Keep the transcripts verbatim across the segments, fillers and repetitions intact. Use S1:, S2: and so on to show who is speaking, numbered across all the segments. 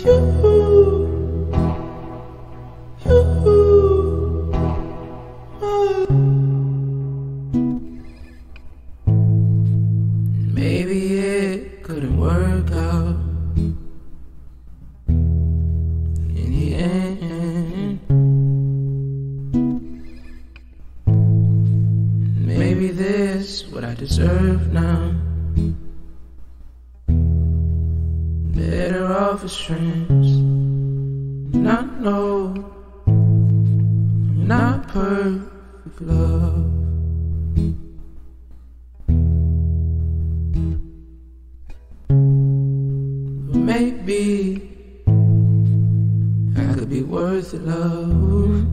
S1: with you, you, my. Maybe it couldn't work out in the end. Maybe this what I deserve now. Better off as friends. And I know I'm not perfect, love. But maybe I could be worth it, love.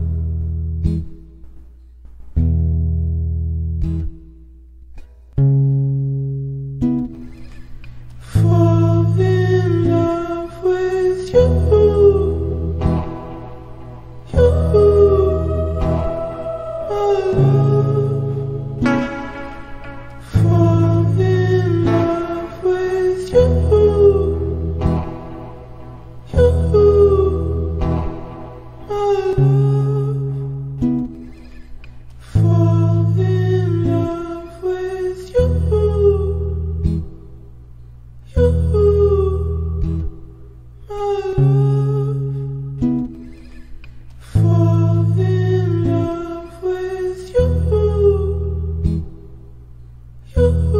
S1: You